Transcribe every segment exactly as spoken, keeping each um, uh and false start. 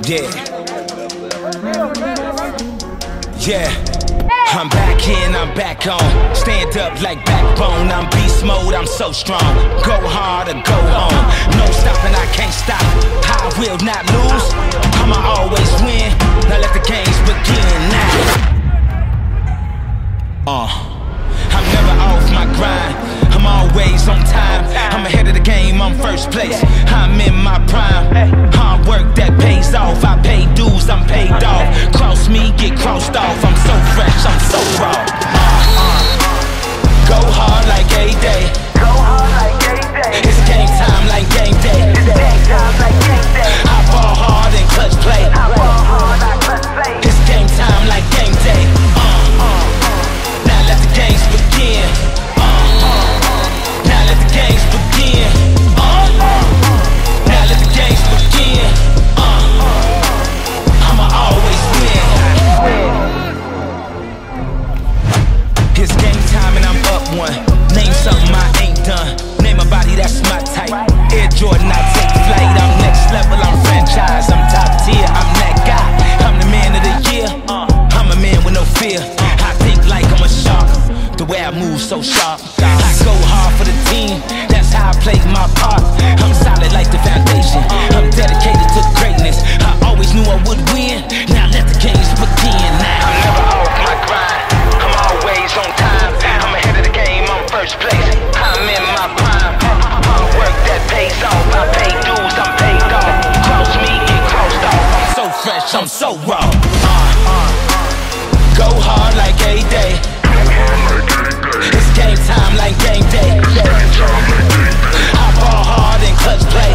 Yeah. Yeah. I'm back here and I'm back on. Stand up like backbone. I'm beast mode, I'm so strong. Go hard or go home. No stopping, I can't stop. I will not lose. I'ma always win. Now let the games begin now. Uh, I'm never off my grind. I'm always on time. I'm ahead of the game, I'm first place. I'm in my prime. Hard work that pays off. I pay dues, I'm paid off. Cross me, get crossed off. I'm so fresh, I'm so raw. Uh, uh. Go hard like a day. Go hard like a day. It's game time like game day. It's game time like game day. I ball hard and clutch play. I ball hard, I clutch play. It's game time like game day. Uh, uh. Now let the games begin. Uh, uh. Now let the games begin. Uh, uh. Now let the games begin. Uh, uh. I'ma always win. It's game time and I'm up one. Name something I ain't done. Name a body that's my type. Air Jordan, I take flight. I'm next level, I'm franchise. I'm top tier, I'm that guy. I'm the man of the year. I'm a man with no fear. I think like I'm a shark. The way I move so sharp. I go hard for the team. That's how I play my part. I'm solid like the foundation. I'm dedicated to greatness. I always knew I would win. Now let the games begin. Now I'm never off my grind. I'm always on time. I'm ahead of the game. I'm first place. I'm in my prime. Hard work that pays off. I pay dues. I'm paid off. Cross me, get crossed off. I'm so fresh. I'm so raw. Uh, uh. Go hard like a day. It's game time like game day. I ball hard and clutch play.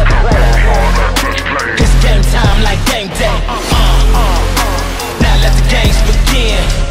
It's game time like game day. Uh, uh. Now let the games begin.